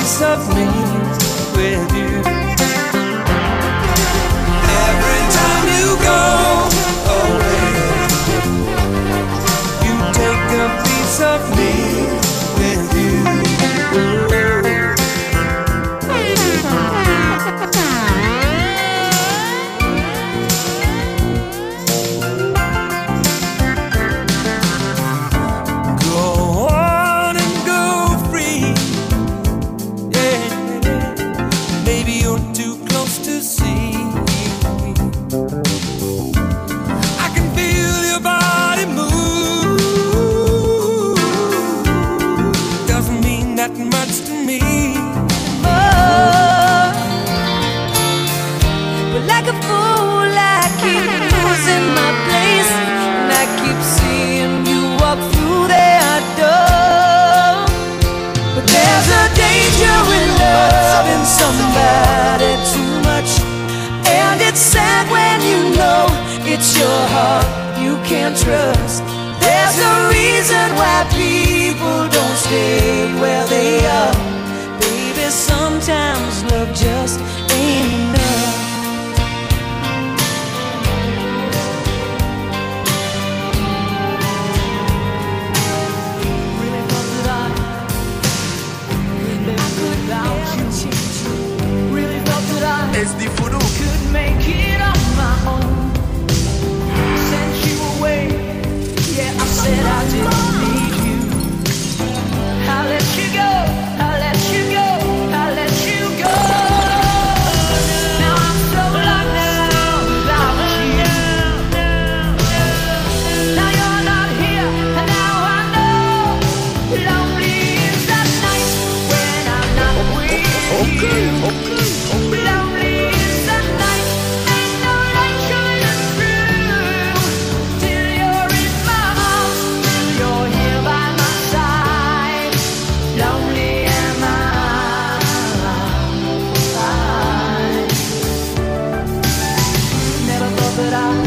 piece of me with you. Every time you go away, you take a piece of me with you. Somebody too much, and it's sad when you know it's your heart you can't trust. There's a reason why people don't stay where they are. Baby, sometimes love just ain't enough. Really thought that I could without you. Really thought that I could make it on my own. Sent you away, yeah, I said I didn't need you. I let you go, I let you go, I let you go. Now I'm so lost without you. Now you're not here, and now I know. Lonely is that night when I'm not with you. Lonely is that night, ain't no light shining through. Till you're in my arms, till you're here by my side. Lonely am I. Never thought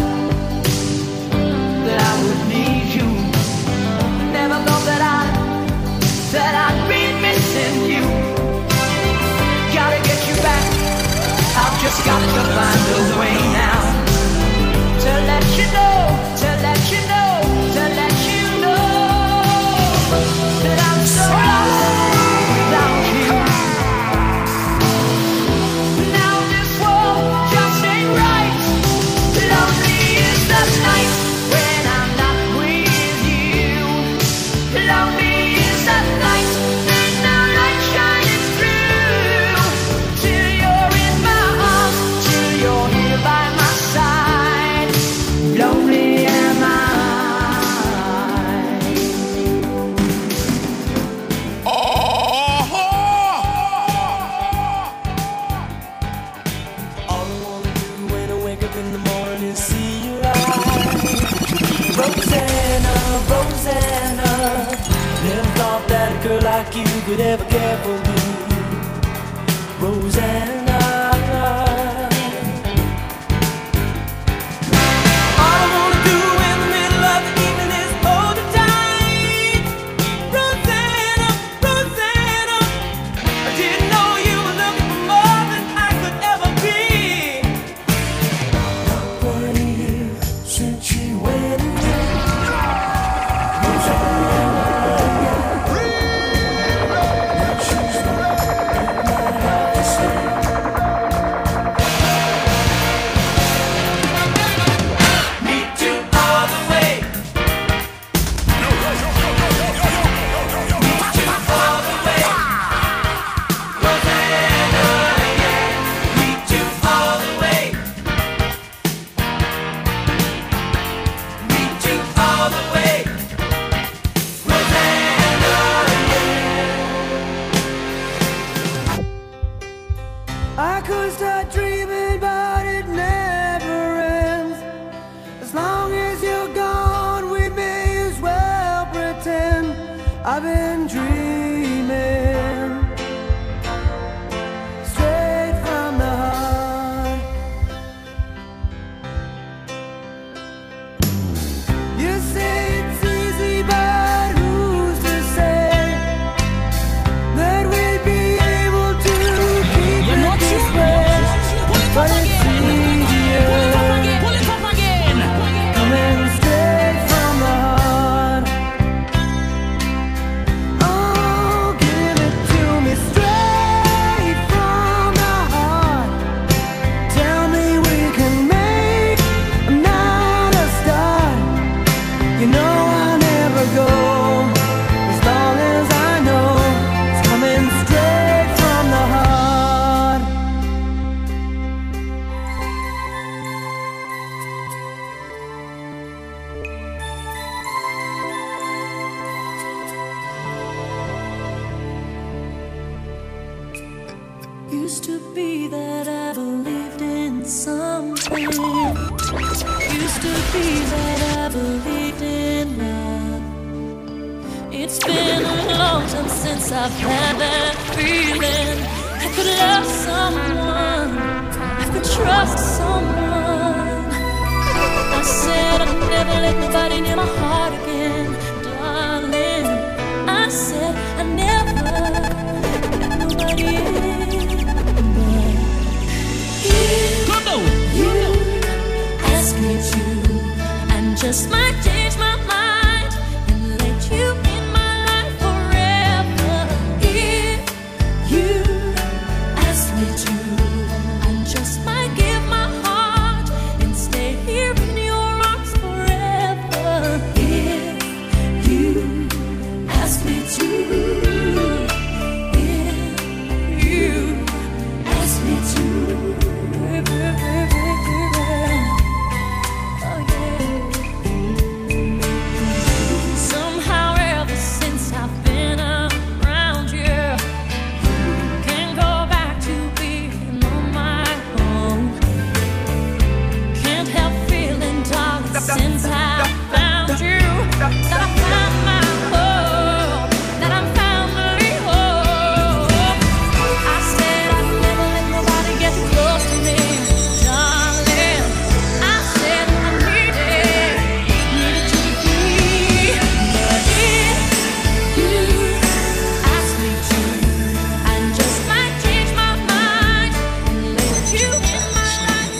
that I would need you. Never thought that I'd be missing you. Gotta get you back. I've just got to find a way now to let you know, to let you know, to let you know that I'm so lost without you. Now this world just ain't right. Lonely is the night when I'm not with you. Lonely is the night, ain't no light shining through. Till you're in my arms, till you're here by my side. Lonely am I. All I wanna do when I wake up in the morning is see your eyes. Rosanna, Rosanna, never thought that a girl like you could ever care for me. Rosanna, all I wanna do in the middle of the evening is hold you tight. Rosanna, Rosanna, I didn't know you were looking for more than I could ever be. Not 1 year since you went away. Rosanna, now she's not, and I have to say Used to be that I believed in something. Used to be that I believed in love. It's been a long time since I've had that feeling. I could love someone, I could trust someone. I said I'd never let nobody near my heart again, darling. I said I never let nobody in. You ask me to, and just might change my mind and let you in my life forever. If you ask me to, and just might give my heart and stay here in your arms forever. If you ask me to, if you ask me to. Since I found you, that I found my home, that I'm finally home. I said I'd never let nobody get too close to me, darling. I said I needed you to be. But if you ask me to, I just might change my mind and let you in my life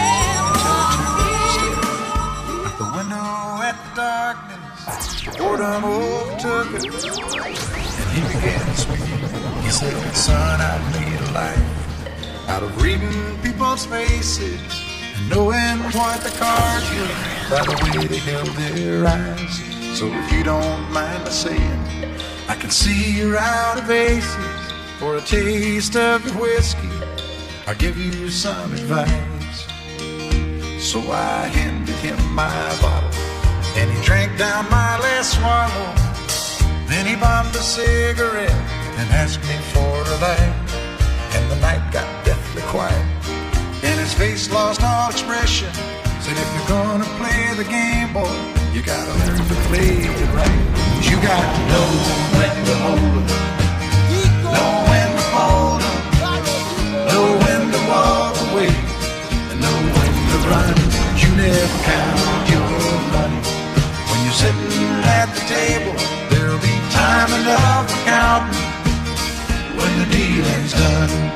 forever. The window at the darkness, boredom overtook it, and he began to speak. He said, son, I've made a life out of reading people's faces and knowing what the cards were by the way they held their eyes. So if you don't mind me saying, I can see you're out of aces. For a taste of your whiskey, I'll give you some advice. So I handed him my bottle, and he drank down my last swallow. Then he bombed a cigarette and asked me for a light. And the night got deathly quiet, and his face lost all expression. Said, if you're gonna play the game, boy, you gotta learn to play it right. You got to know when to hold 'em, know when to fold 'em, know when to walk away, and know when to run. You never count your money when you're sitting at the table. There'll be time enough for counting when the dealing's done.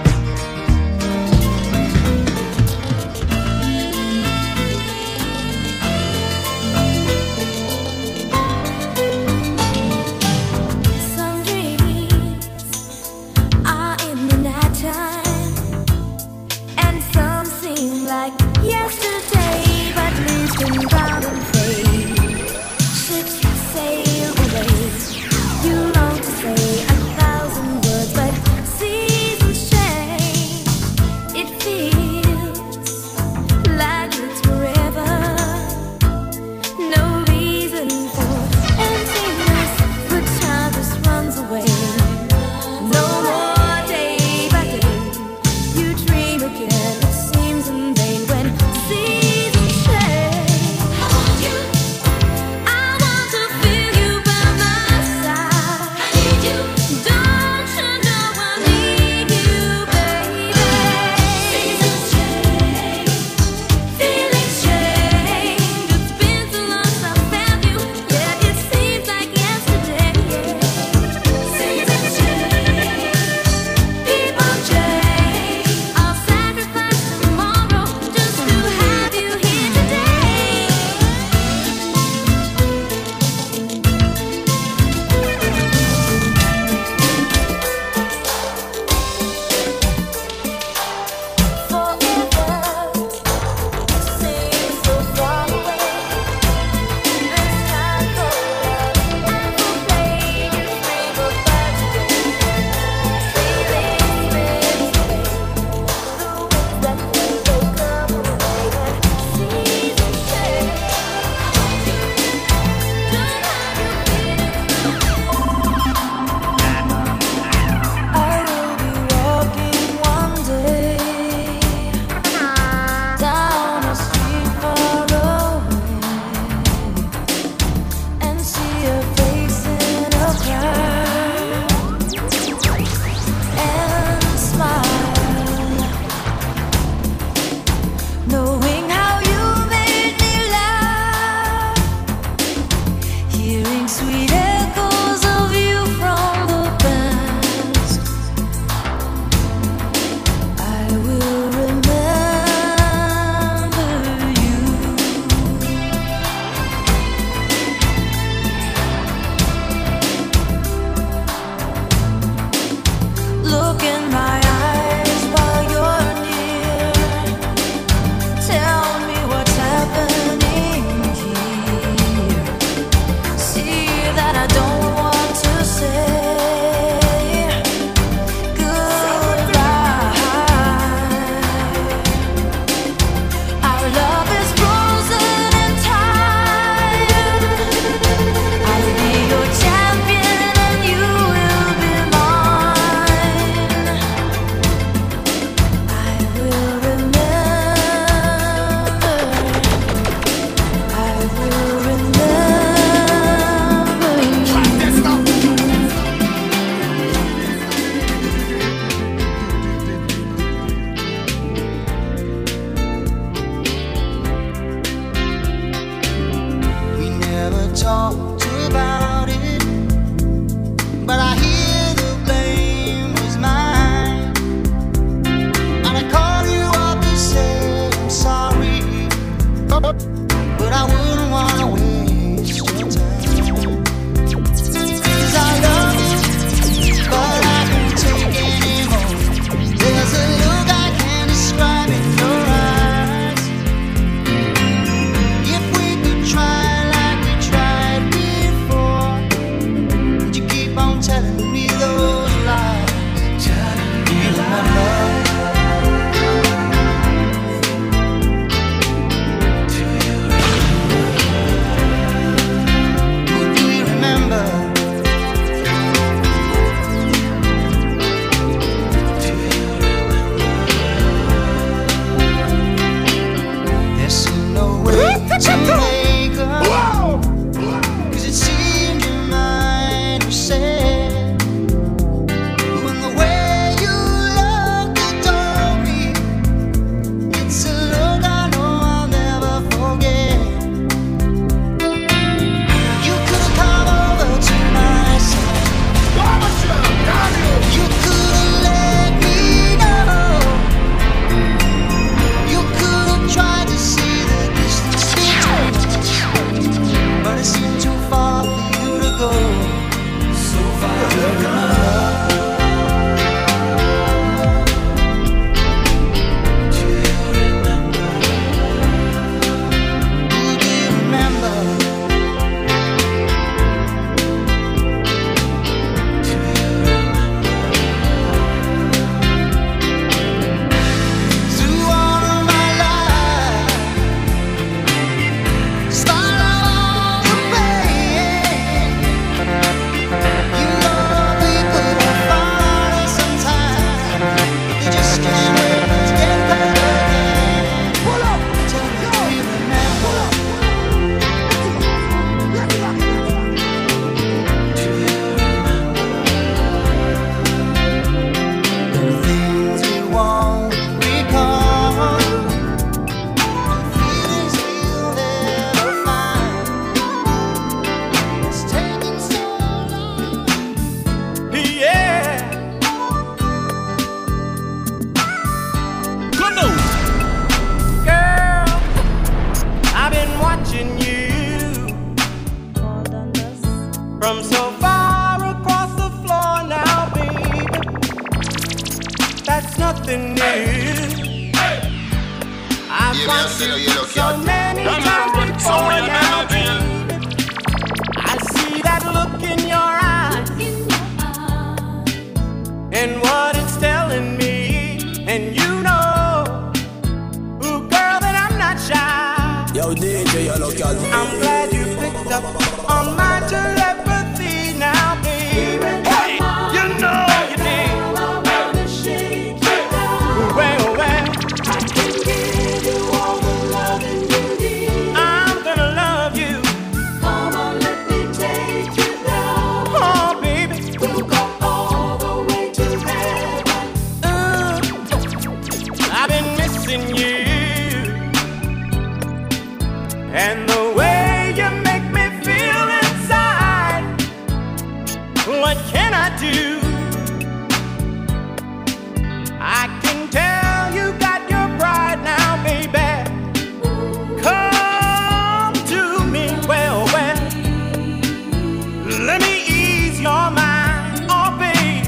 Some dreams nothing new. I've got you so many times before now. I see that look in your eyes and what it's telling me. And you know, ooh, girl, that I'm not shy. Yo, DJ Yellowcat. I'm glad you picked up on my telepathy now, baby. Hey, you know you did. Well, I can give you all the loving you need. I'm gonna love you. Come on, let me take you down. Oh, baby, we'll go all the way to heaven. I've been missing you, and the way you make me feel inside. What can I do? I can tell you got your pride now, baby. Come to me, well, let me ease your mind, oh, babe.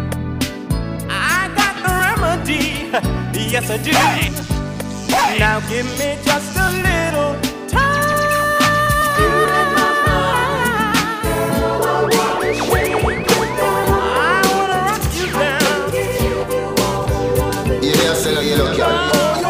I got the remedy, yes I do. Now give me just a little time. I wanna rock you down. Yeah, c'est le yellowcat.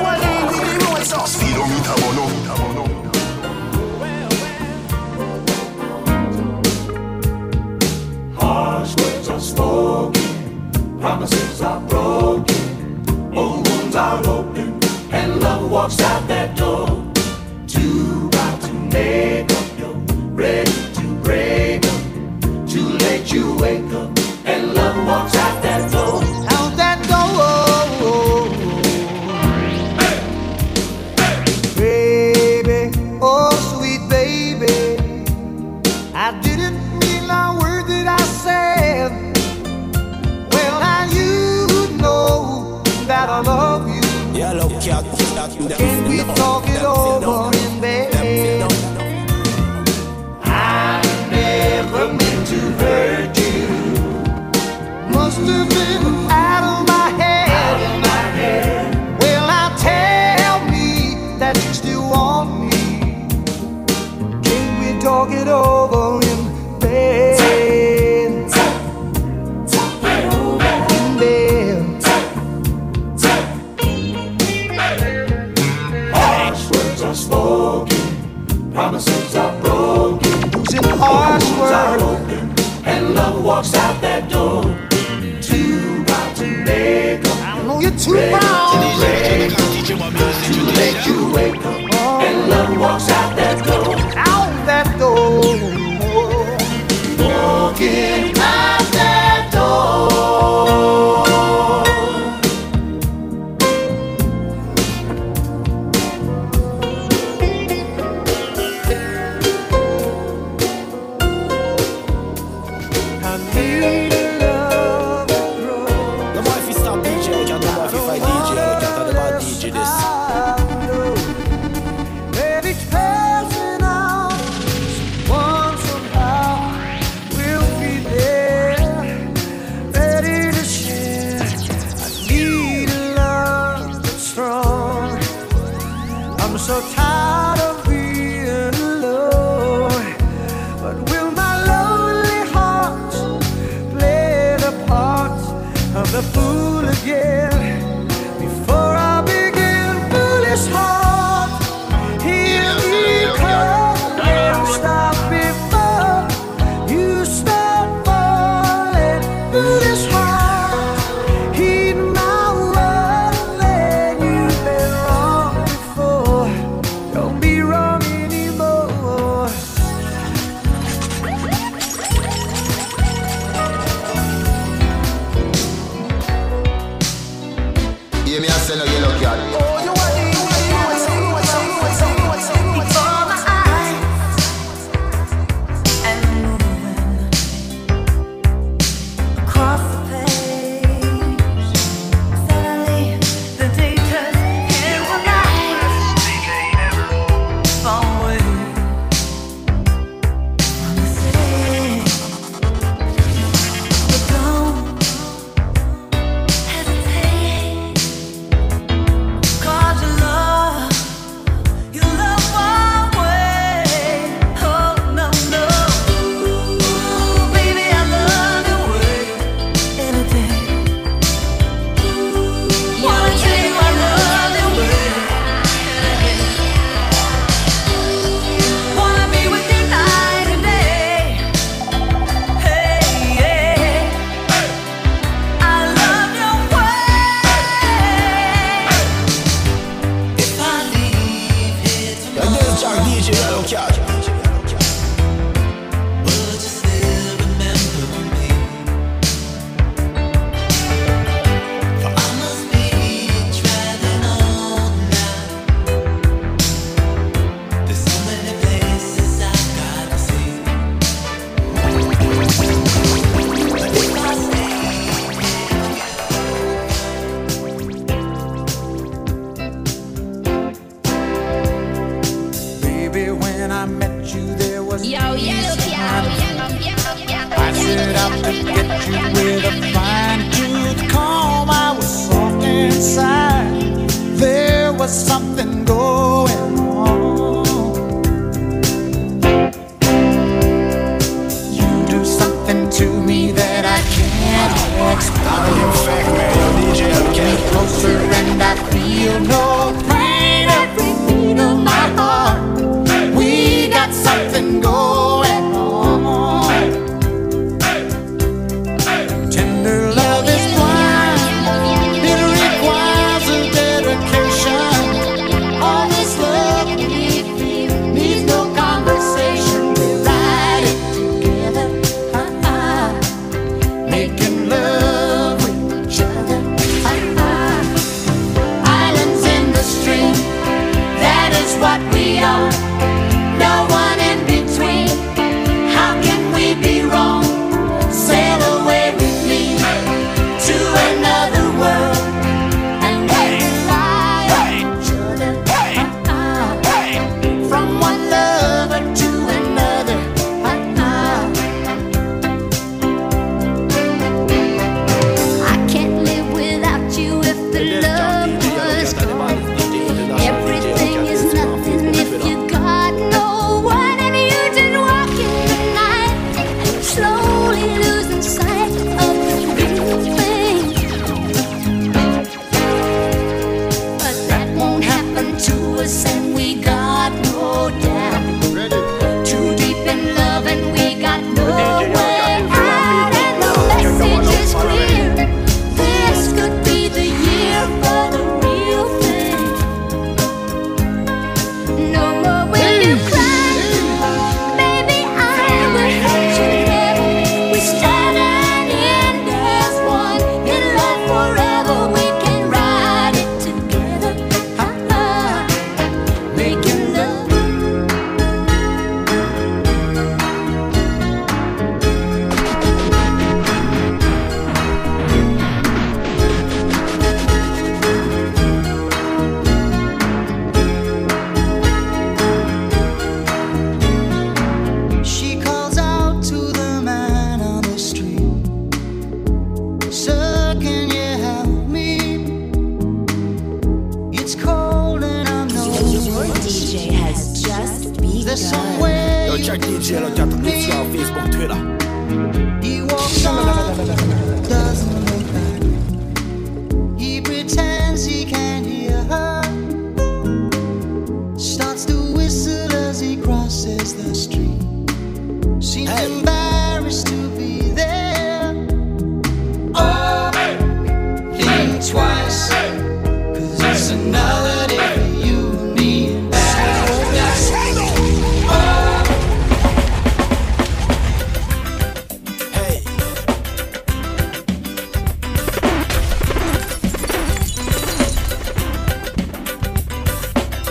Harsh words are spoken, promises are broken, old wounds are open, and love walks out that door. Too about to make up, yo, ready to break up. Too late you wake up, and love walks out that door. Out that door, baby, oh sweet baby. I didn't mean a word that I said. Well, now you know that I love you. Yellowcat. Can we talk it over in bed? I never meant to hurt you. Must have been out of my head. Well, now tell me that you still want me. Can we talk it over in bed? In bed. Harsh words are spoken, promises are broken, Using harsh wounds are words. open, and love walks out that door. Too about to make up, I know you're too ready proud. to break up. Too late you wake up, and love walks out that door. Out that door. Walking out that door. I need a love that grows. No more if you stop DJ Yellowcat, no more if you fight DJ Yellowcat, and the bad DJ this. That each passing out, someone somehow will be there, ready to share. I need a love that's strong. I'm so tired of being alone. But will my lonely heart play the part of the fool again? Before I begin, foolish heart, hear me call and stop before you start falling. Foolish heart, heed my word, then you've been wrong before. Don't be wrong anymore. Yeah, me I say no yellowcat. Before my eyes and moving across the page, suddenly the day turns into night. Far away from the city, but don't hesitate.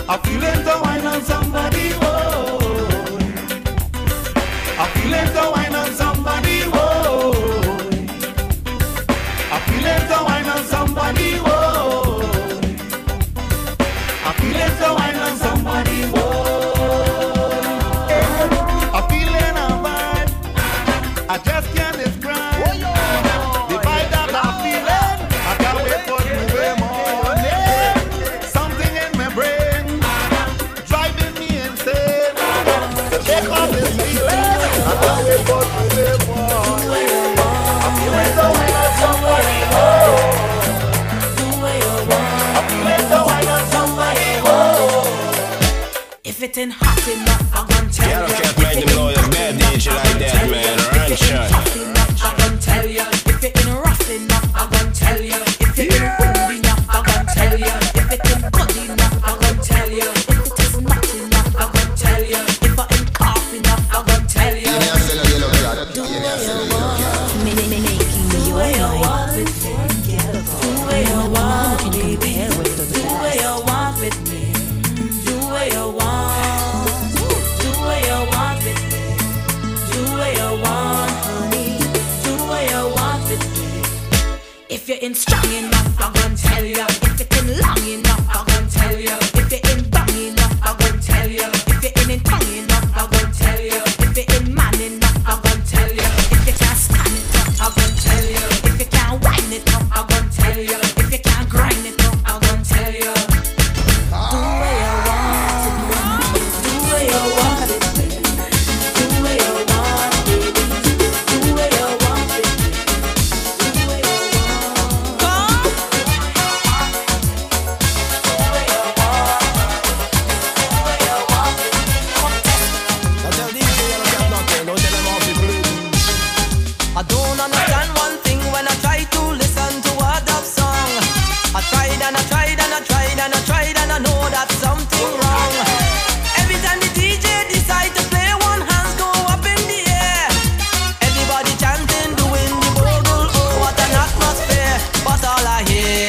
I feel it to wine on somebody, oh. I feel it to wine on somebody, oh. I feel it to wine on somebody, oh. I feel it to wine on somebody, oh. I feel in a vibe I just can't describe. The vibe that I'm feeling, I can't wait for the morning. Something in my brain driving me insane. Take off this feeling, I can't wait for the morning. I feel it so wine on somebody, oh. I feel it so wine on somebody, oh. If it ain't hot enough, I'm gonna tell you. Yellowcat make them know you're bad DJ like that, man. Run shot. Hot enough, I'm gonna tell you. If it ain't rough enough, I'm gonna tell you. If it ain't good enough, I'm gonna tell you. If it ain't good enough, I'm gonna tell you. If it is not enough, I'm gonna tell you. If I ain't cough enough, I'm gonna tell you. Give me a sell a yellow cat. Give me a sell a yellow cat. Making you want with me. Do what you want, baby. Do what you want with me. Do what you want. Do what you want with me. Do what you want, honey. Do what you want with me. If you ain't strong enough, I'm gonna tell you. If it ain't long enough, I'm gonna tell you. If it ain't bang enough, I'm gonna tell you. If it ain't tongue enough, I'm gonna tell you. If it ain't man enough, I'm gonna tell you. If you can't stand it up, I'm gonna tell you. If you can't wind it up, I'm gonna tell you. If you can't grind it up, I'm gonna tell you. Do what you want. Do what you want. Do what you want, baby. Do what you want, baby. Do what you want. Come. Do what you want. Do what you want, baby. Don't tell DJ Yellowcat nothing. Don't tell them how to play. I don't understand one thing when I try to listen to a dub song. I tried and I tried and I tried and I tried and I know that something wrong. Every time the DJ decide to play, one hands go up in the air. Everybody chanting, doing the bogle, oh what an atmosphere. But all I hear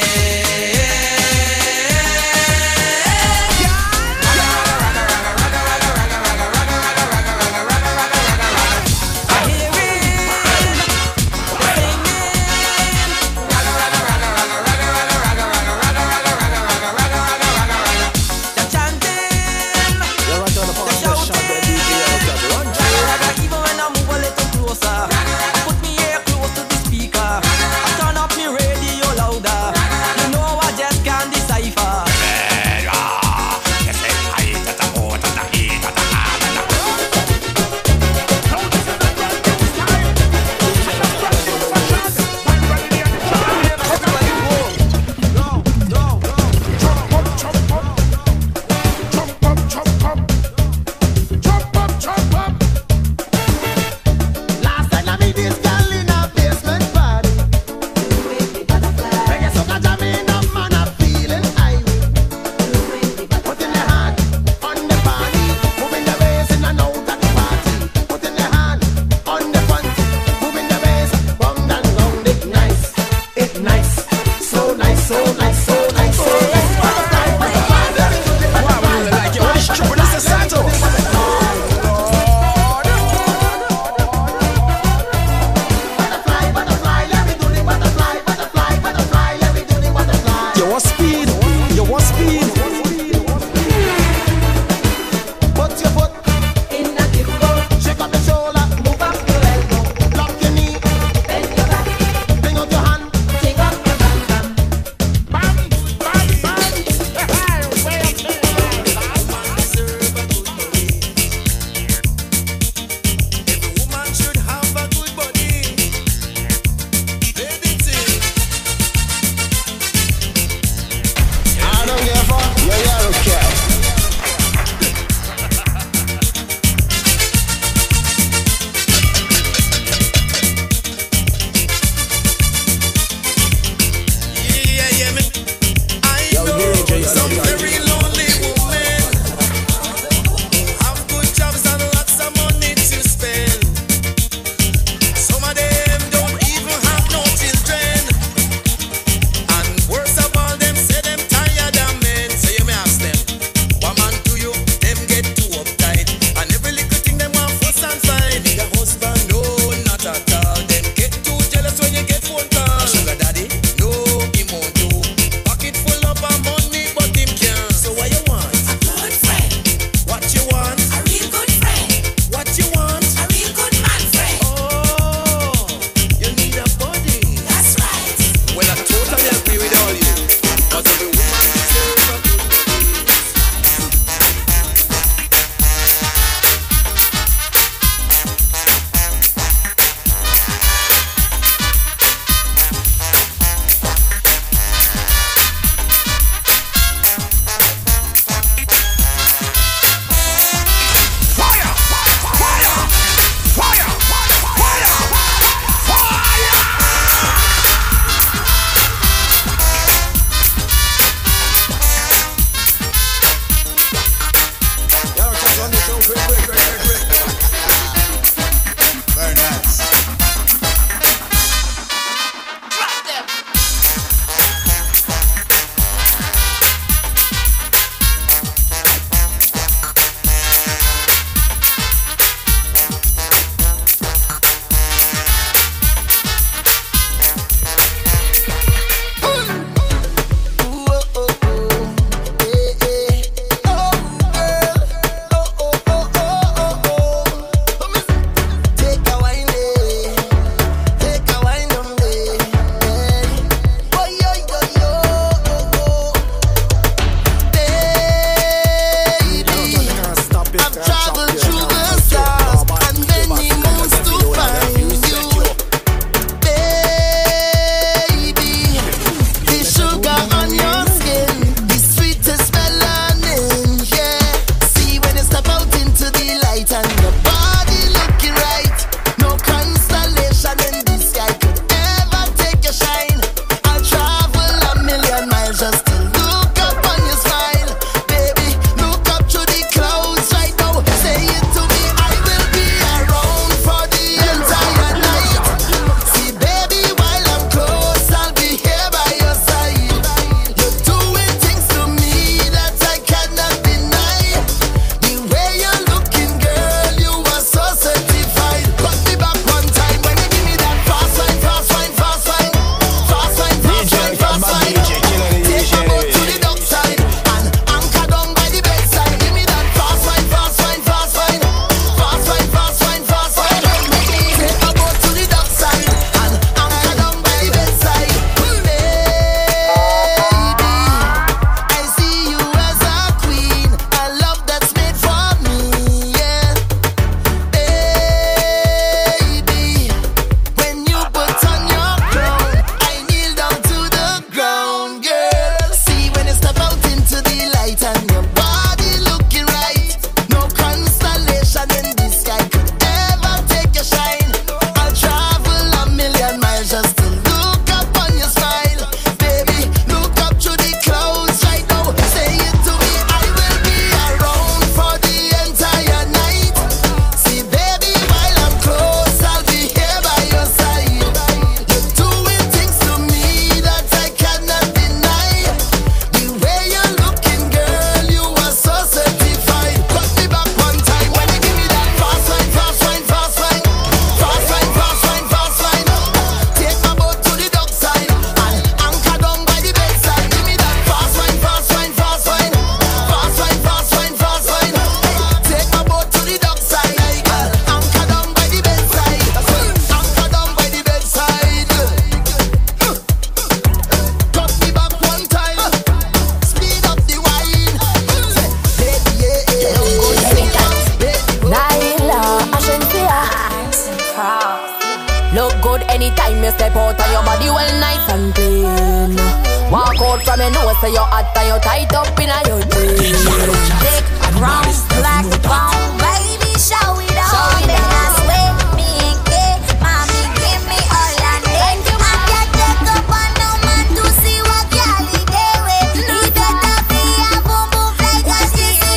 Walk out from me nose, say you hot and you tight up in a your jeans. Thick, brown, black, brown, baby, show it all. Then I swear, me and gay, mommy, give me all I need. I can't take up on no man to see what y'all day with. He better be a boom boom like a sissy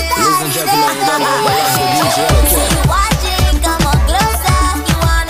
daddy. Watching, come on closer. You wanna.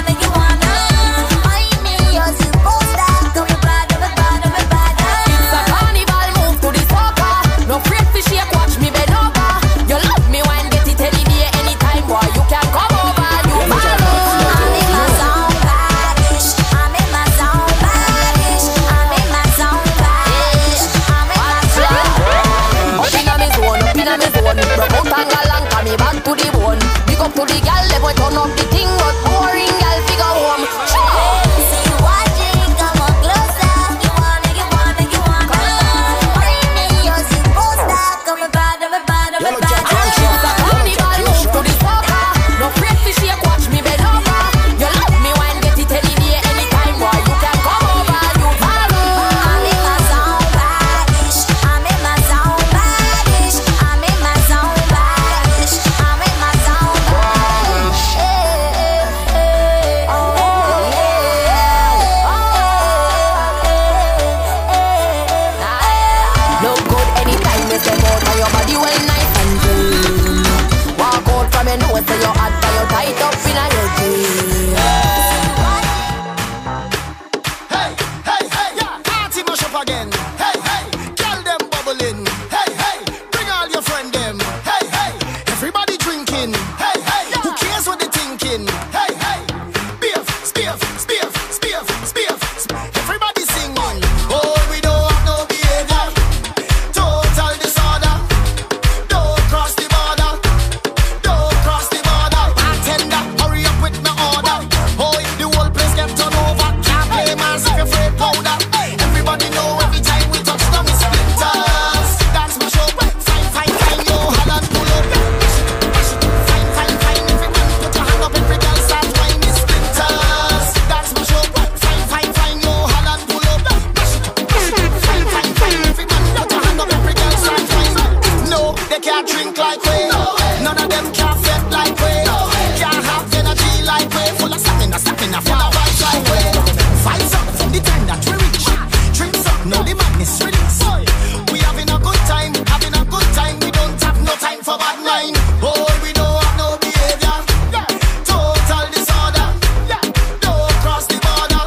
Find me, you're supposed to come bad. It's a carnival, move to the soca. No afraid to shake, watch me bend over. You love me when get it any day, anytime, boy. You can come over, you follow. I'm in my zone, badish. I'm in my zone, badish. I'm in my zone, badish. I'm in my zone. Up in a me zone. Broke out and galang, come me back to the bone. Big up to the gal, they boy turn up the thing, but boring gal figure home. See you watching, come on closer. You wanna. Find me, you're supposed to come bad. It's a carnival, move to the soca. No afraid to shake, watch me bend over. You love me when get it any day, anytime, boy. You can come over, you follow. I'm in my zone, badish. I'm in my zone, badish. I'm in my zone, badish. I'm in my zone, badish. Look good anytime you step out and your body well nice and clean. Walk out from your nose, say you're hot and you're tight up in your jeans. Hey, yeah, party mash up again. Hey, girl them bubbling. Hey, bring all your friend them. Hey, everybody drinking. Hey, who cares what they thinking? Hey, spiff. Everybody singing. Oh, we don't have no behavior. Total disorder. Don't cross the border. Bartender, hurry up with my order. Oh, if the whole place get turned over, can't play mass if you're afraid powder. Everybody know every time we touch them it's splinters. That's my show. Fine, yo, Holland pull up. Fine. Everyone put your hand up, every girl start whining it's splinters. That's my show. Fine, yo, Holland pull up. Fine. Everyone put your hand up, every girl start whining. No, they can't drink like we. None of them can't fed like we. Can't have energy like we. Full of stamina, full of vibes like we. Vibes up from the time that we reach. Drinks up, now the madness release. We having a good time. We don't have no time for bad mind. Oh, we don't have no behavior. Total disorder. Don't cross the border.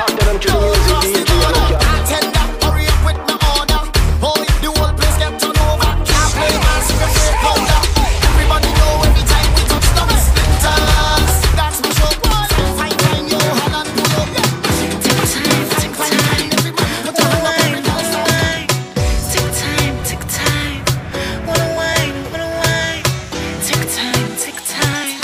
Bartender, hurry up with my order. Oh, if the whole place get turned over, can't play mass if you're afraid powder. Everybody know every time we touch them it's splinters. That's my show. Fine, yo, Holland pull up. Fine, everybody put your hand up, every girl start. Tick time. Wanna wine. Tick time.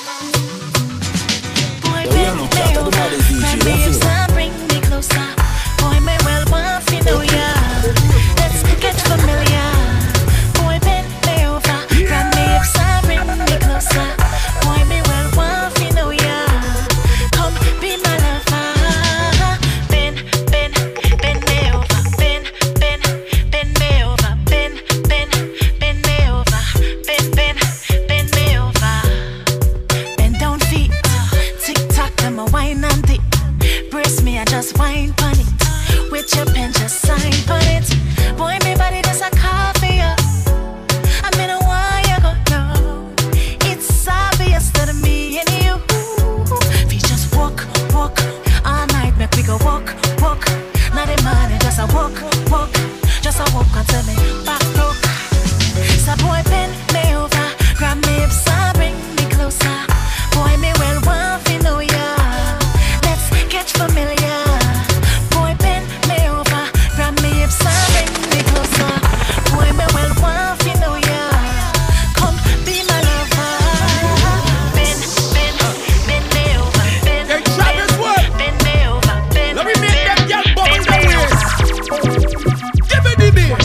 Boy, bend me over. Grab me inside, bring me closer. Boy, may well want to know ya. Let's get familiar. Boy, bend me over. Grab me inside, bring me closer. Boy, may well want to know ya. Come be my lover. Bend me over. Bend me over. Bend me over. Bend me over. Bend down feet. Tick tock, I'm a wine and dip. Brace me, I just wine pon it. With your pen, just sign pon it. Boy, me body just a coffee up. I mean, why you go low? It's obvious that me and you. We just walk all night, make we go walk. Not a man, just a walk. Just a walk until me back broke. So boy, bend me over, grab me upside, bring me closer. Boy, me well want to know ya. Let's get familiar. Boy, bend me over, grab me upside, bring me closer. Boy, me well want to know ya. Come be my lover. Bend me over, bend me over, bend. Let me make them girls bubble down here. Give me the beat.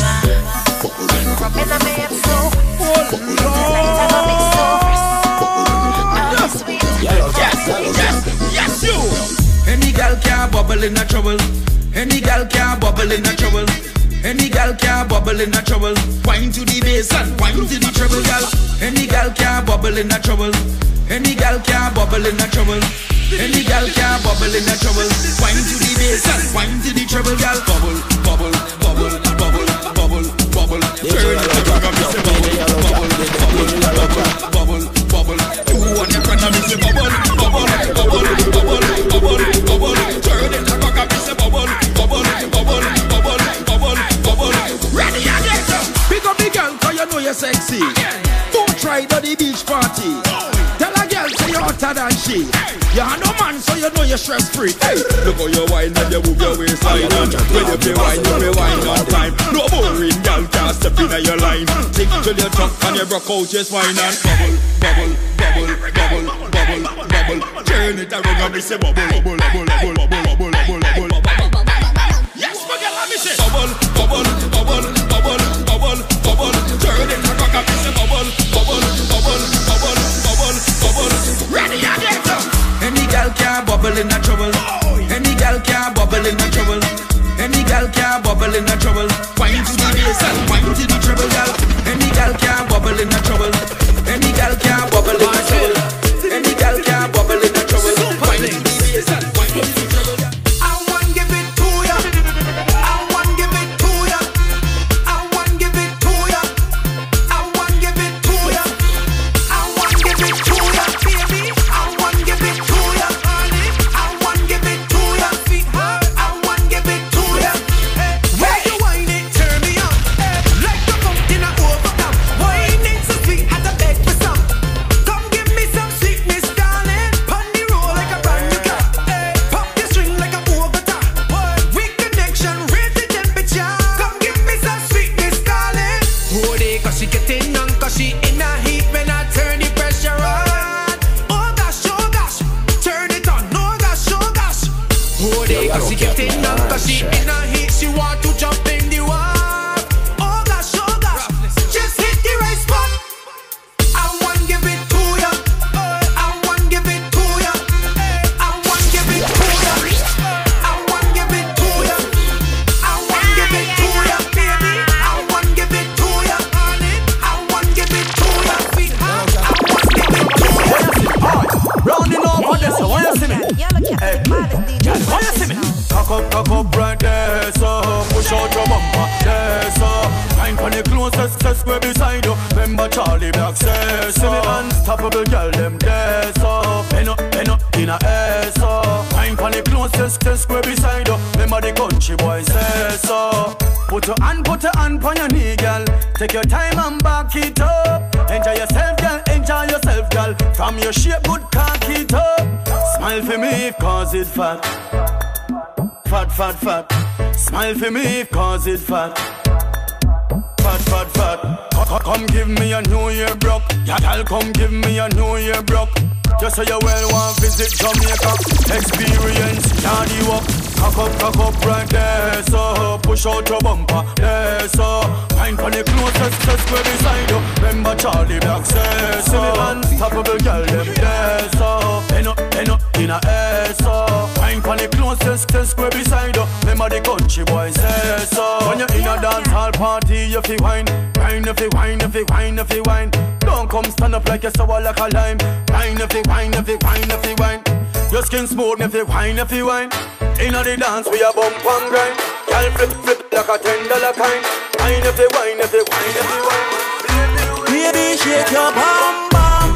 Yes, you. Any gal can't bubble in a trouble. Any gal can't bubble in a trouble. Any gal can bubble in a trouble. Wine to the bass and wine to the treble, gal. Any gal can bubble in a trouble. Any gal can bubble in a trouble. Any gal can bubble in a trouble. Wine to the bass and wine to the treble, gal. Bubble, bubble, bubble, bubble, bubble, bubble. Turn it around and miss a bubble, bubble, bubble, bubble, bubble, bubble. Two on your front and miss a bubble, bubble, bubble, bubble, bubble, bubble. Turn it around and miss a bubble, bubble, bubble, bubble, bubble, bubble. Ready again, pick up the girl 'cause you know you're sexy. Don't try to the beach party. Tell a girl say you're hotter than she. You are no man, so you know you're stress free. Hey, look how you whine and you move your waistline. When you be wine, you be wine on time. No boring girl can't step in your line. Tick till you drunk and you broke out your spine and bubble, bubble, bubble, bubble, bubble, bubble. Turn it around and me say bubble, bubble, bubble, bubble, bubble, bubble, bubble, bubble. Yes, forget what me say. Bubble, bubble, bubble, bubble, bubble, bubble. Turn it around and me say bubble, bubble, bubble, bubble, bubble, bubble. Ready again. Any gal can bubble in a trouble. Any gal can bubble in a trouble. Any gal can bubble in a trouble. Wine to the bass and wine to the treble, gal. Any gal can bubble in a trouble. Any gal can bubble in a trouble. Any gal can bubble in a trouble. Wine to the bass and wine to the treble, gal. I want give it to ya. I want give it to ya. I want give it to ya. I want give it to ya. I want give it to ya, baby. I want give it to ya, honey. I want give it to ya, sweetheart. I want give it to ya. Where you whine it, turn me on. Like the fountain of overcome. Wine it so sweet as a beg for some. Come give me some sweetness, darling. Pon the roll like a brand new car. Pop the string like a Bogota. Weak connection, raise the temperature. Come give me some sweetness, darling. Hold it, 'cause she getting on, 'cause she in a heat when I turn the pressure on. Oh gosh, turn it on. Oh gosh. Hold it, 'cause she getting on, 'cause she in a heat. She want to jump in the water. Oh gosh, just hit the right spot. I want give it to ya. I want give it to ya. I want give it to ya. I want give it to ya. I want give it to ya, baby. I want give it to ya, honey. I want give it to ya, sweetheart. I want give it to ya. Rounding up on this, why you see me? Hey, why you see me? Cock up right there, so push out your bumper, there, so mind on the closest square beside you. Remember Charlie Black says so. See me unstoppable girl, them there, so pen up in a air, so mind on the closest square beside you. Remember the country boy says so. Put your hand on your knee, girl. Take your time and back it up. Enjoy yourself, girl. From your shape, good cock it up. Smile for me, cause it fat. Fat. Smile for me, cause it fat. Fat. Come give me a New Year broke. Yeah, girl, come give me a New Year broke. Just so you well want visit Jamaica. Experience, yardy walk. Cock up right there, so push out your bumper, there, so mind on the closest square beside you. Remember Charlie Black says so. See me unstoppable girl, them there, so pen up in a air, so mind on the closest square beside you. Remember the country boy says so. When you're in a dancehall party, you feel wine. If you whine. Don't come stand up like you're sour like a lime. Wine if you whine. Your skin smooth if you whine. Inna the dance we a bump and grind. Girl flip like a $10 kind. Wine if you whine. Baby shake your bum bum.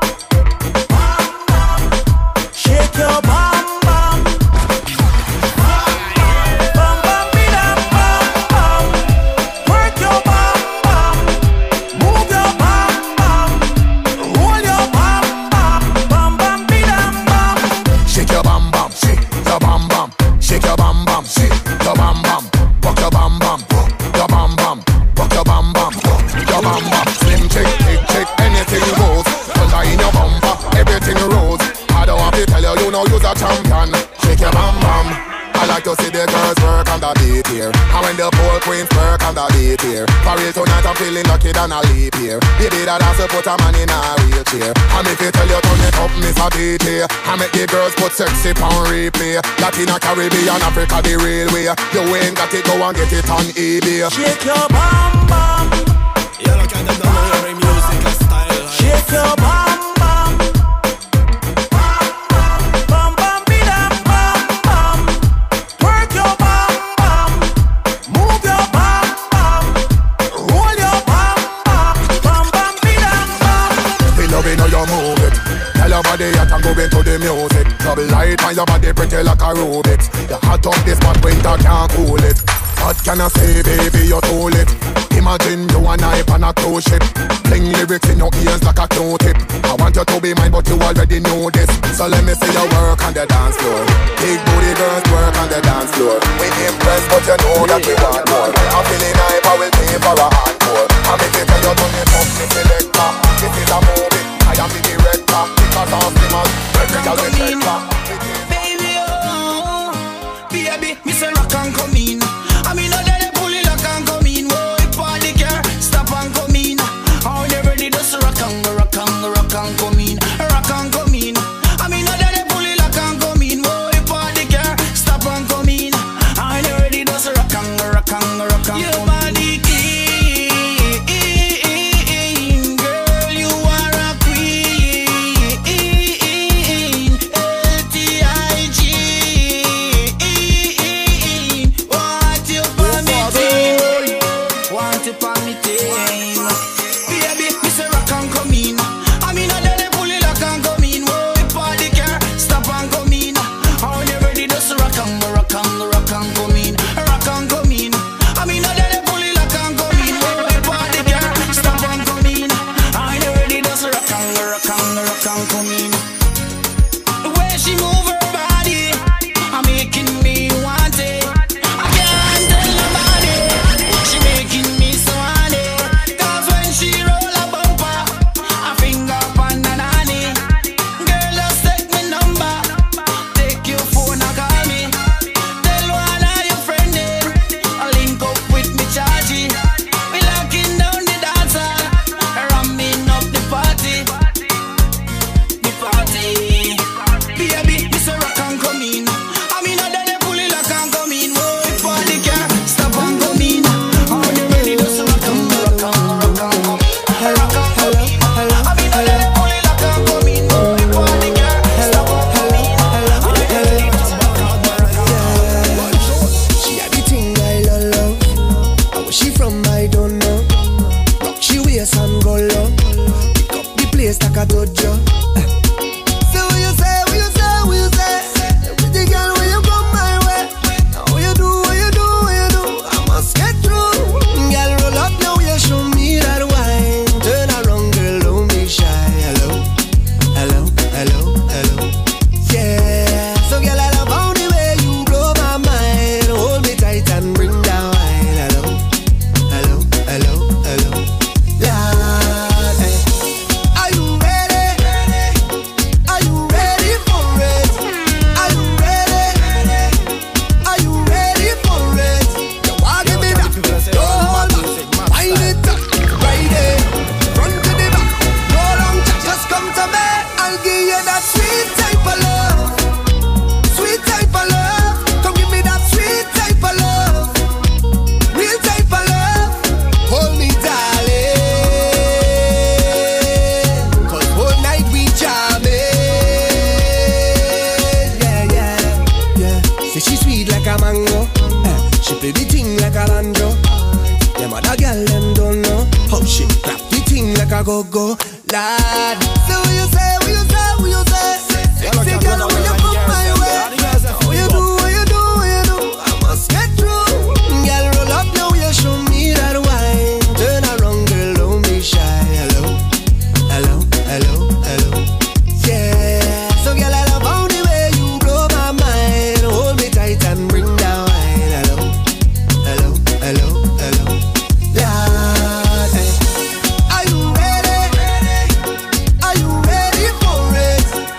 Shake your bum bum. Bum bum bidam bum bum. Work your bum bum. Move your bum bum. Hold your bum bum. Bum bum bidam bum. Shake your bum bum. Shake your bum bum, shake your bum bum, rock your bum bum, rock your bum bum, rock your bum bum, your bum bum. Slim chick, big chick, anything whole queens work on the beat here. For real tonight I'm feeling lucky than a leap here. Baby that has to put a man in a wheelchair. And if you tell you turn it up, miss a beat here. I make the girls put sexy on replay. Latina, Caribbean, Africa the real way. You ain't got it, go and get it on eBay. Shake your bam bam. Yellowcat don't know your music style. Shake your bam bam. Bam bam bidam bam bam. Work your bam bam. Move your bam bam. Roll your bam bam. Bam bam bidam bam. We love it how you move it. Tell your body you can go into the music. Trouble light and your body pretty like a Rubik's. You hot up this but winter can't cool it. What can I say, baby, you too lit. Imagine you and I on a cruise ship. Fling lyrics in your ears like a Q-tip. I want you to be mine, but you already know this. So let me see you work on the dance floor. Big booty girls work on the dance floor. We impressed, but you know that we want more. I'm feeling hype, I will pay for a encore. I'm if you tell you to me up, me selector. This is a movie, I am the director. Because I'm famous, every girl we check back. Baby, oh, baby, me say rock and come in. I mean, no, they pull it like and come in. Whoa, if all the car stop and come in. How they ready to rock and come in, rock and come in. I mean, no, they pull it like and come in. Whoa, if all the car stop and come in. How they ready to rock and come in. Your body clean, girl, you are a queen. LTIG. Want you for me thing. Baby, me say rock and come in. I mean, I they pull it like and come in. Whoa, if all the car stop and come in. How they ready to rock and come in, rock and come in. I mean, I they pull it like and come in. Whoa, if all the car stop and come in. How they ready to rock and come in. The way she move her body, I'm making me want it. I can't tell nobody. She making me so honey. Cause when she roll a bumper, a finger on the nanny. Girl, just take me number. Take your phone and call me. Tell one of your friends I'll link up with me chargy. We locking down the dancer, ramming up the party. Baby, me say rock and come in. I mean, I they pull it like and come in. Whoa, if all the car stop and come in. How they ready to rock and come in. Hello. I mean, I they pull it like and come in. Whoa, if all the car stop and come in. How they ready to rock and come in. She had the thing I love. And where she from, I don't know. Rock she waist and go low. Pick up the place like a dojo. So what you say? Pretty girl, when you come my way. Now what you do? I must get through. Girl, roll up now, you show me that wine. Turn around, girl, don't be shy. Hello. Yeah. So girl, I love how the way you blow my mind. Hold me tight and bring that wine. Hello. Lord, hey. Are you ready? Are you ready for it? Are you ready for it? You want give me that? Hold back, wind it up, ride it, front to the back. No long chat, just come to me. I'll give you that sweet type of love, sweet type of love. Come give me that sweet type of love, real type of love. Hold me, darling, 'cause whole night we jamming. Yeah. Say she sweet like a mango. She play the thing like a banjo. Them other girl them don't know how she clap the thing like a go-go. Lad. So what you say? Sexy girl, when you come my way. What you do? I must get through. Girl, roll up now, you show me that wine. Turn around, girl, don't be shy. Hello. Yeah. So girl, I love how the way you blow my mind. Hold me tight and bring that wine. Hello. Lord, hey. Are you ready? Are you ready for it?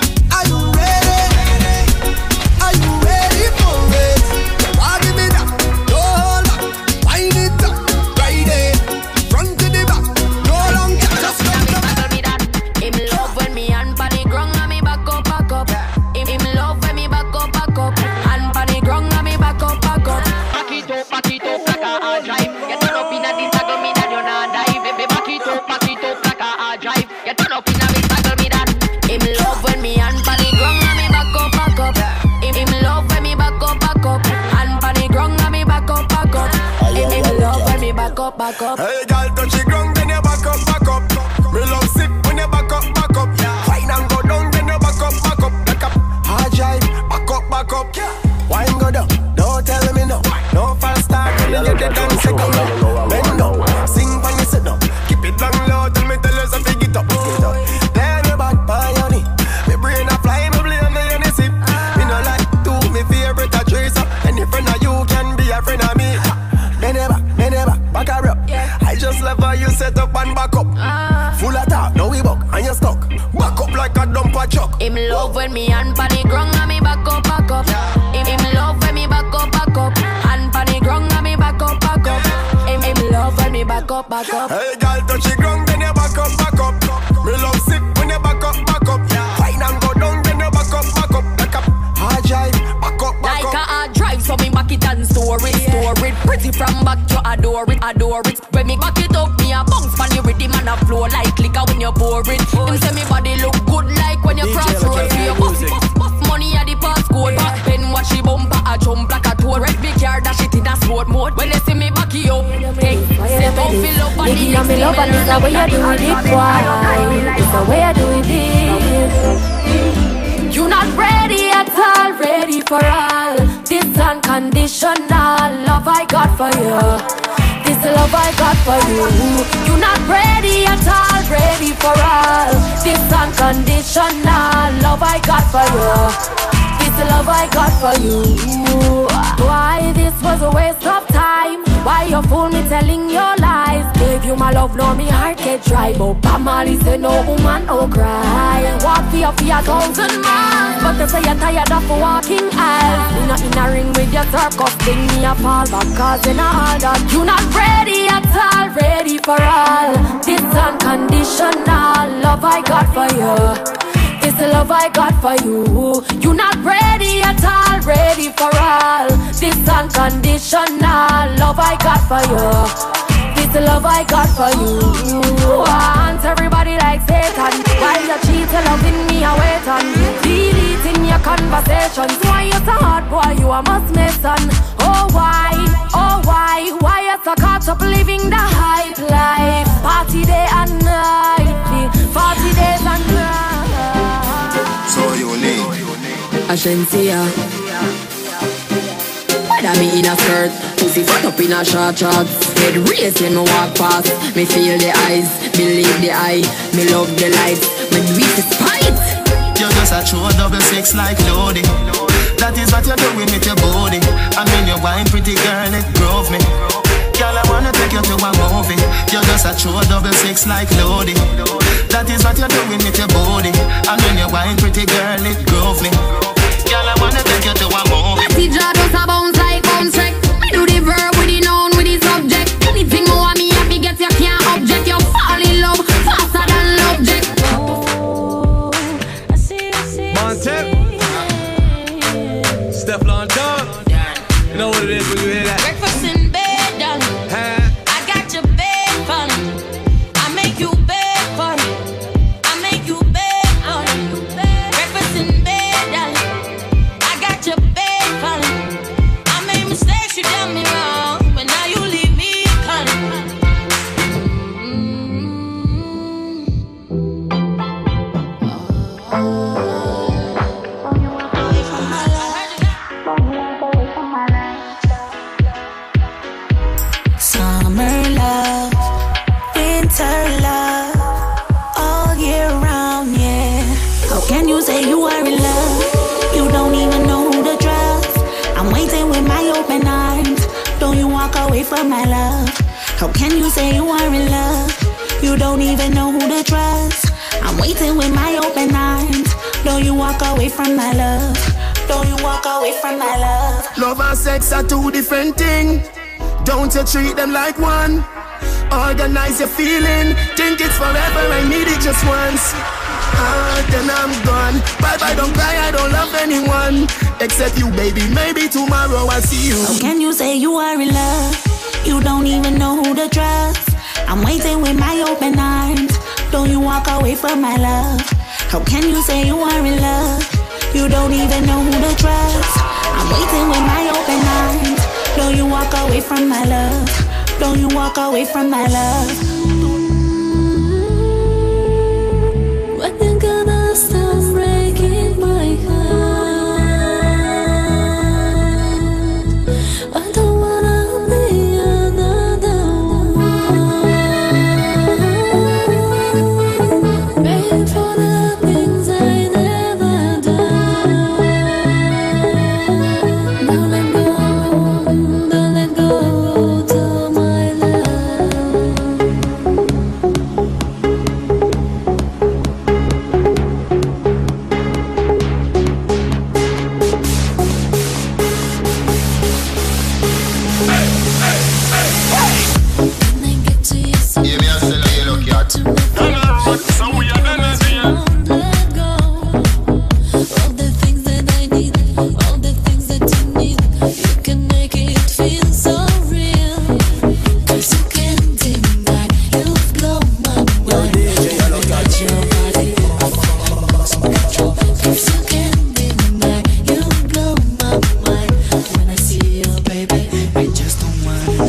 up, back up. Hey, girl, touch the ground, then you back up, back up. Me love sip when you back up, back up. Wine and go down, then you back up, back up. Back up, hard drive, back up, back up. Wine go down, don't tell me no. No fast start, when you get done, second no. Bend down, sing when you sit down. Keep it down low, tell me tell you something, get up. Then you back by your knee. Me brain a fly, me blame me on the sip. Me no like to, me favorite a tracer. Any friend of you can be a friend of me. Back her up. I just love how you set up and back up. Full attack, now we buck and you stuck. Back up like a dumper truck. Him love when me and panic ground and me back up, back up. Him love when me back up, back up. And panic ground and me back up, back up. Him love when me back up, back up. Hey girl, touch the ground, then you back up, back up. Me love sip when you back up, back up. Fine and go down, then you back up, back up. Back up, hard drive, back up, back up. Like a hard drive, so me back it and store it, store it. Pretty from back, you adore it, adore it. When me back it up, me a bounce pan the rhythm and a flow like liquor when you pour it. Him say me body look good like when you cross road. For your bust money at the passcode. Then watch the bumper a jump like a tour. Red big car dash it in a sport mode. When they see me back it up, take step out, fill up on the next me love and it's the way you do it, why? It's the way you do it. You not ready at all, ready for all. This unconditional love I got for you. This love I got for you. You not ready at all, ready for all. This unconditional love I got for you. This love I got for you. Why this was a waste of time? Why you fool me telling your lies? Gave you my love, now me heart get dry. But Pamali say no woman, no cry. Walk for 1,000 miles, but they say you're tired of walking aisles. Me not in a ring with your circus, thing me a fall back. Cause in all that you not ready at all, ready for all. This unconditional love I got for you. This love I got for you. You not ready at all, ready for all. This unconditional love I got for you. This love I got for you. Want everybody like Satan. While you cheat, loving me, I wait on. Deleting your conversations. Why you so hard, boy, you a must mason. Oh why, why you so caught up living the hype life? Party day and night, 40 days and night. So you need I shouldn't see ya. Whether me in a skirt, pussy fat up in a short shorts. Head race when me walk past. Me feel the eyes, believe the eye. Me love the lights, me do it despite. You're just a true 6 like Lodi. That is what you're doing with your body. I mean you wine pretty girl, it drove me. Girl, I wanna take you to a movie. You're just a true 6 like Lodi. That is what you're doing with your body. And when you wine pretty girl, it drove me. Girl, I wanna take you to a movie. Matty jaw does a bounce like bounce check. I do the verb with the noun with the subject. Anything you want me happy get you can't object. You fall in love faster than object. Montep Steph London. You know what it is when you hear that. Breakfast in bed, darling. I got your bed for me. I make you bed for me. I make you bed for me. Breakfast in bed, darling. I got your bed for me. I made mistakes, you done me wrong, but now you leave me calling. Summer love, winter love, all year round, yeah. How can you say you are in love? You don't even know who to trust. I'm waiting with my open arms. Don't you walk away from my love? How can you say you are in love? You don't even know who to trust. I'm waiting with my open arms. Don't you walk away from my love? Don't you walk away from my love? love and sex are two different things. Don't you treat them like one. Organize your feeling. Think it's forever, I need it just once. Then I'm gone. Bye bye, don't cry, I don't love anyone except you, baby. Maybe tomorrow I'll see you. How can you say you are in love? You don't even know who to trust. I'm waiting with my open arms. Don't you walk away from my love? How can you say you are in love? You don't even know who to trust. I'm waiting with my open arms. Don't you walk away from my love? Don't you walk away from my love. When you gonna stop breaking my heart? I don't wanna be another one. Waiting for the things I never done. Don't let go, don't let go to my love. Yeah, me a sell a yellowcat. So we are done as we are. Let go. All the things that I need, all the things that you need. You can make it feel so real. 'Cause you can't deny you've blown my mind. Got your body lost control. 'Cause you can't deny you've blown my mind. When I see you, baby, I just don't want it.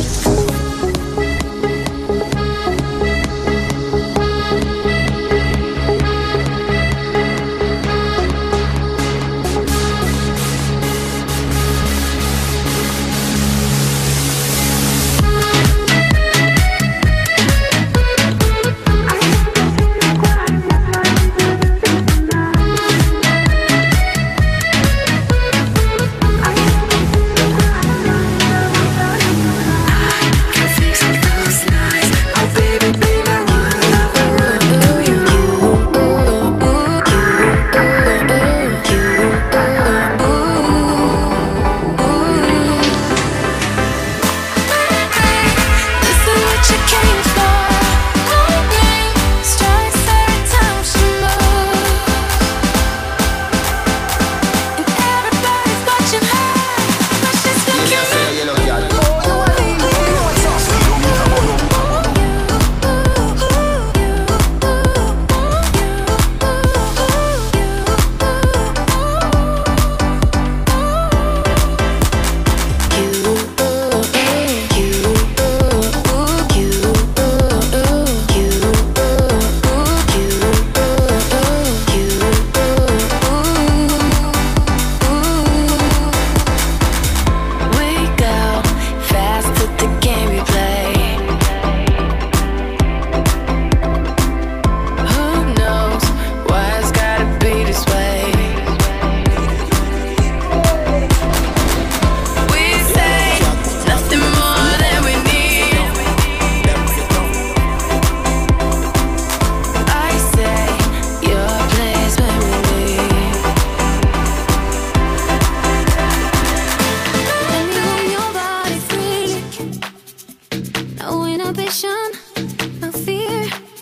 No inhibition, no fear.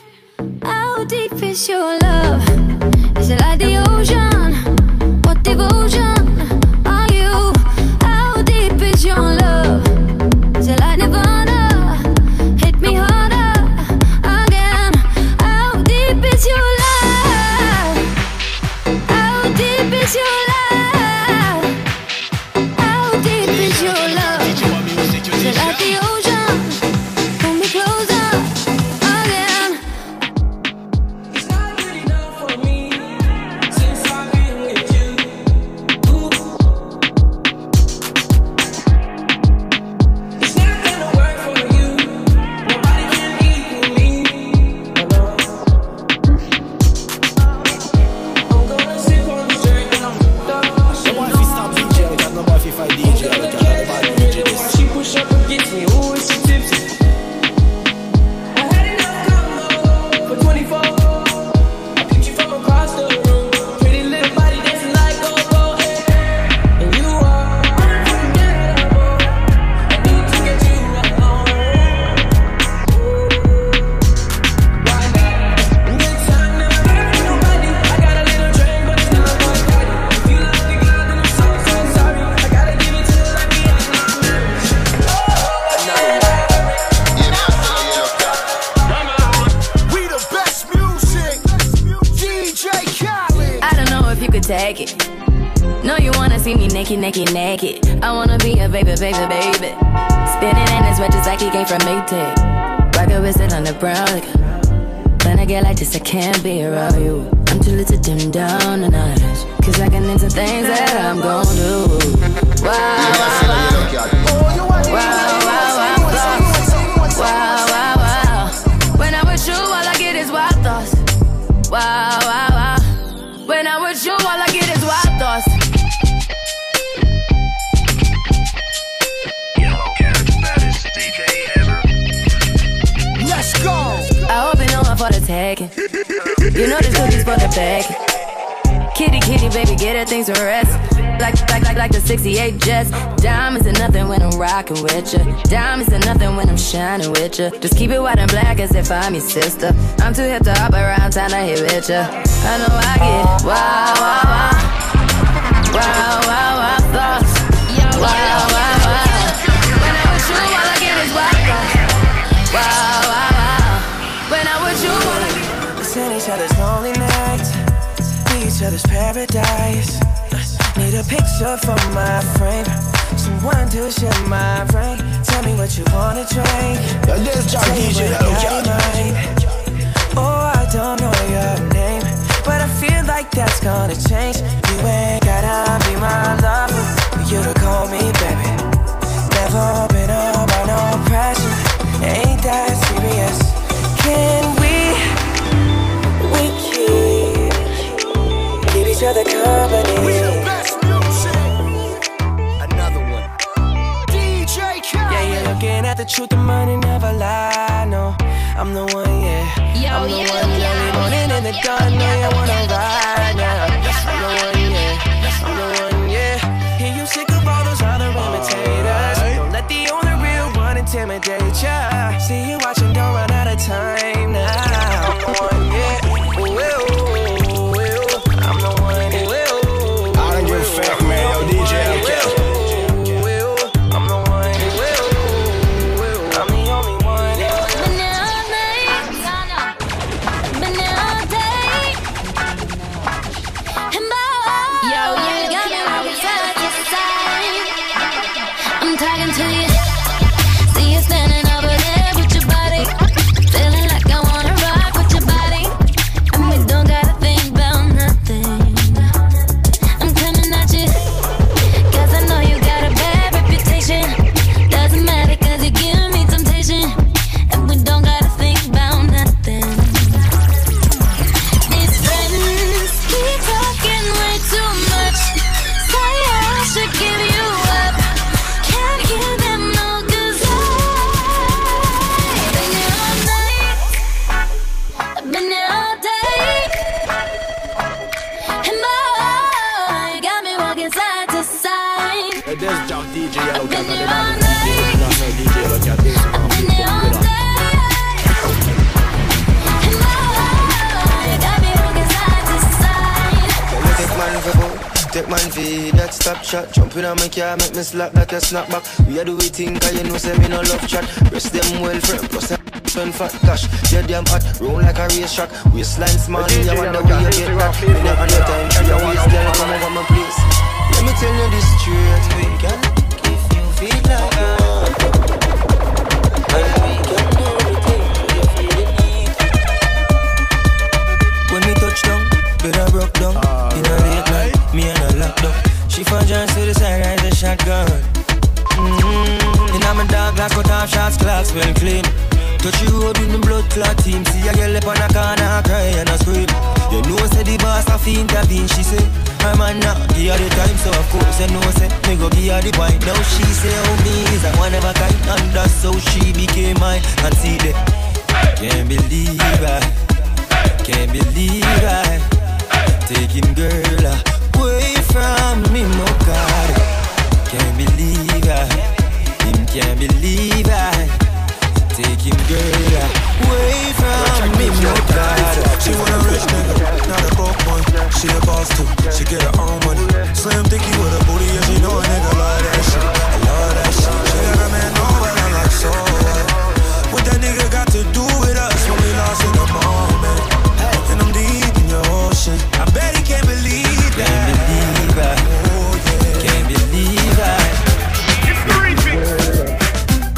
How deep is your love? Is it like the ocean? What devotion are you? How deep is your love? Is it like Nirvana? Hit me harder again. How deep is your love? How deep is your love? How deep is your love? Is it like the ocean? Pull me closer again. It's not good enough for me since I've been with you. It's not gonna work for you. Nobody can equal me. I'm gonna sip on the drink and I'm done. No boy fi stop DJ, no boy fi fight DJ. She push up against me, ooh, is she tipsy? I had enough combo for 24. I picked you from across the room. Pretty little body dancing like go-go. And you are unforgettable. I need to get you alone. Why not? Good time, never hurt nobody. I got a little drink, but it's not my body. If you love the girl, then I'm so sorry. I gotta give it to you like me and my marriage. We the best music, DJ Khaled. I don't know if you could take it. No, you wanna see me naked, naked, naked. I wanna be a baby, baby, baby. Spinning in his red just like he came from Maytag. Rocket with it on the brown liquor. When I get like this, I can't be around you. I'm too little to dim down the night. Cause I can into things that I'm gon' do. Wow, wow, wow. Wow, wow, wow. Wow, wow, wow. When I'm with you, all I get is wild thoughts. Wow, wow, wow. When I'm with you, all I get is wild thoughts. Yellowcat, baddest DJ ever. Let's go. I hope you know I'm for the taking. You know this cookie's for the bag. Kitty, kitty, baby, get her things to rest. Like the 68 Jets. Diamonds are nothing when I'm rocking with ya. Diamonds are nothing when I'm shining with ya. Just keep it white and black as if I'm your sister. I'm too hip to hop around town to hit with ya. I know I get wow, wow, wow. Wow, wow, wow, thoughts. Wow, wow, wow. When I'm with you, all I get is wild thoughts. Wow, wow, wow. When I'm with you, all I get. Let's end each other's lonely nights. Each other's paradise. Need a picture for my frame. Someone to share my brain. Tell me what you wanna drink. Yo, this John DJ Yellowcat. Oh, I don't know your name, but I feel like that's gonna change. You ain't gotta be my lover for you to call me baby. Never been about no pressure. Ain't that serious? Can we keep each other company? We the best music. Another one. DJ Khaled. Yeah, you're looking at the truth, the money never lie. No, I'm the one, yeah. I'm the one, early morning in the dark. No, you wanna ride now. I'm the one, yeah. I'm the one, yeah. Hear you sick of all those other imitators. Don't let the only real one intimidate ya. See you watching, don't run out of time now. I'm the one, yeah. Take man feed that stop shot. Jump in on my car, make me slap like a snapback. We are do we think, cause you know say me no love chat. Rest them well friend, plus them when fat cash. You're damn hot, roll like a race track. Waistline small, you wonder where you get that. Me never no time, try your waist, girl, come over my place. Let me tell you this straight, we can if you feel like and we can do everything you feel it need. When we touch down, bed I broke down. In a late night, me and her locked up. She found John to the side, rise a shotgun. And I'm a dog, glass cut off shots, clocks well clean. Touch you road with me blood clot team. See a girl up on a corner, cry and a scream. You know say the boss have intervene, she say. Her man not give her the time, so of course you know say me go give her the point. Now she say how me is a one of a kind, and that's how she became mine. And see that, can't believe I, can't believe I taking girl away from me, no God. Can't believe I, him can't believe I taking girl away from me, no God. She want a rich nigga, not a broke one. She a boss too, she get her own money. Slim thicky with a booty, yeah, she know a nigga love that shit. I love that shit. She got a man over, I'm like, so what that nigga got to do with us when we lost in the moment? And I'm deep in your ocean. I bet he can't believe that. Can't believe I, can't believe I.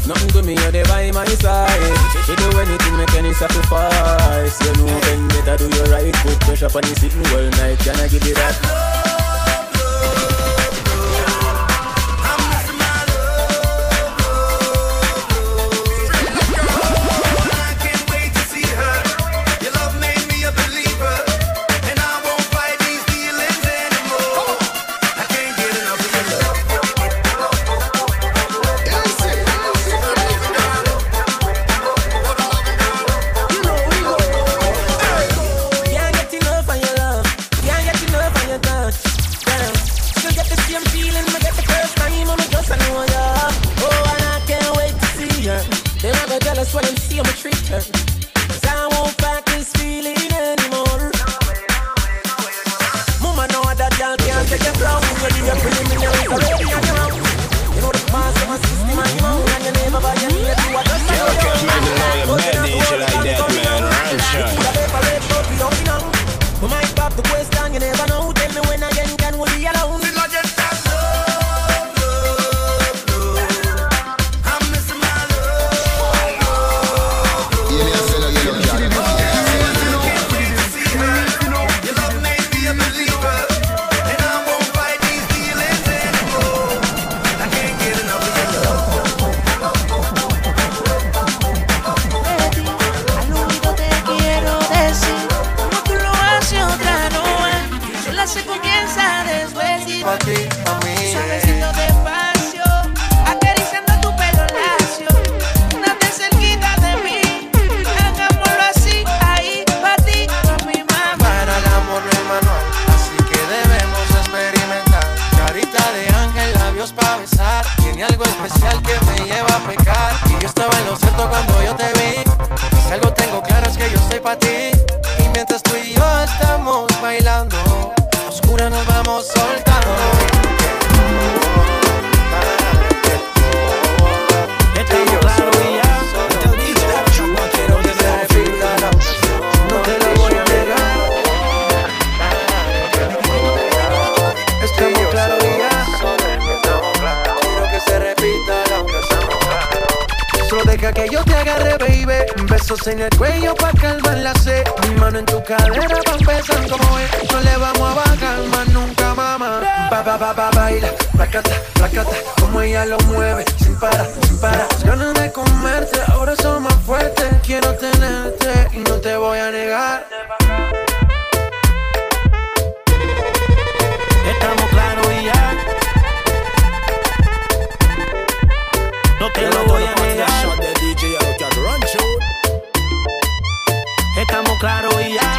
Nothing to me, you're there by my side. You do anything, make any sacrifice. You know when better do you right. Put pressure on the sitting all night. Can I give you that? When I'm see I'ma treat her, 'cause I won't fight this feeling anymore. Mama know that y'all can't take your flow. You do your preliminaries already on your own. You know the past of my system and you know, and you never buy your need to watch us. Yellowcat, man, you know you're bad DJ like that, man. Run, shot. We might pop the question, you never know. Tell me when again can we be alone? Se comienza después y pa' ti, pa' mí, suavecito despacio, acariciando tu pelo lacio, date cerquita de mí, hagámoslo así, ahí, pa' ti, pa' mi mamá. Para el amor no hay manual, así que debemos experimentar. Carita de ángel, labios pa' besar, tiene algo especial que me lleva a pecar. Y yo estaba en lo cierto cuando yo te vi, si algo tengo claro es que yo estoy pa' ti. Y mientras tú y yo estamos bailando, oscura nos vamos soltando. Estamos claros y ya. No quiero que se repita, no te lo voy a negar. Estamos claros y ya. Quiero que se repita. Solo deja que yo te agarre, baby. Besos en el cuello pa' calmar la sed. Mi mano en tu cadera pa' empezar como es. No le vamos a bajar más nunca, mamá. Baila, placata, placata. Como ella lo mueve, sin parar, sin parar. Las ganas de comerte, ahora son más fuertes. Quiero tenerte y no te voy a negar. Estamos claros y ya. No te lo voy a negar. Estamos claros y ya.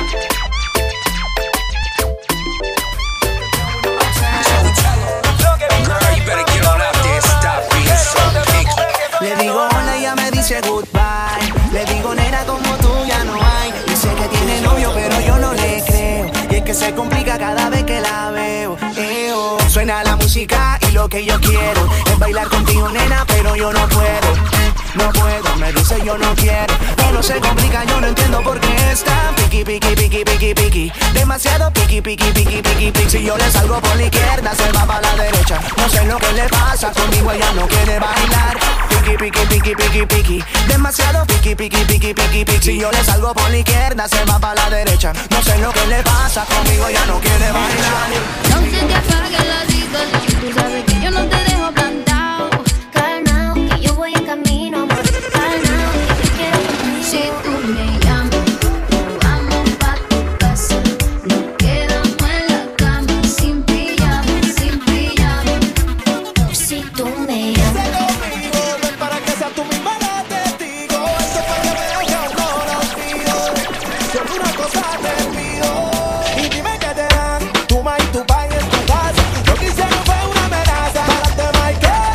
Le digo hola y ella me dice goodbye. Le digo nena como tú ya no hay. Dice que tiene novio pero yo no le creo. Y es que se complica cada vez que la veo. Suena la música y lo que yo quiero es bailar contigo nena pero yo no puedo. No puedo, me dice yo no quiero. Todo se complica, yo no entiendo por qué está piqui, piqui, piqui, piqui, piqui. Demasiado piqui, piqui, piqui, piqui, piqui. Si yo le salgo por la izquierda, se va para la derecha. No sé lo que le pasa, conmigo ella no quiere bailar. Piqui, piqui, piqui, piqui, piqui. Demasiado piqui, piqui, piqui, piqui, piqui. Si yo le salgo por la izquierda, se va para la derecha. No sé lo que le pasa, conmigo ella no quiere bailar. No se te apague la disco, tú sabes que yo no te dejo plantado. Calmao, que yo voy en camino, amor. Calmao, que te quiero conmigo. Si tú me llamas, nos vamos pa' tu casa. Nos quedamos en la cama, sin pijama, sin pijama. Si tú me llamas. Para que sea tú misma la testigo. Esto es para que me dejes no lo olvido. Solo una cosa te pido. Y dime que te dan tu ma y tu pa y en tu casa. Lo que hicieron fue una amenaza. Párate, Michael.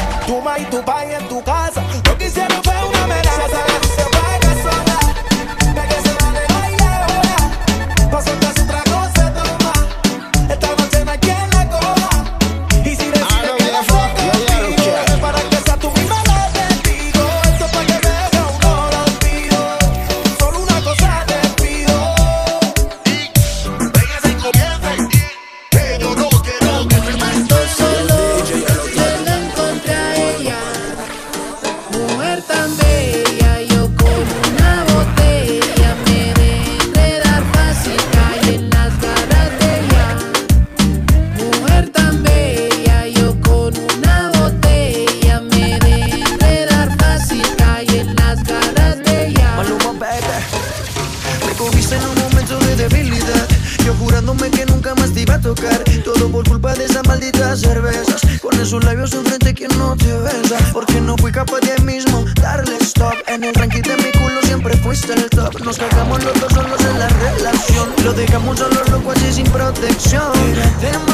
tan bella, yo con una botella me de enredar fácil, caí en las garras de ella. Mujer tan bella, yo con una botella me de enredar fácil, caí en las garras de ella. Maluma, baby, me cogiste en un momento de debilidad, yo jurándome que nunca más te iba a tocar, todo por culpa de esas malditas cervezas, con esos labios enfrente que no te besa, porque no fui capaz de ahí mismo darle stop, en el ranking de mi culo siempre fuiste el top, nos cagamos los dos solos en la relación, lo dejamos solo loco así sin protección.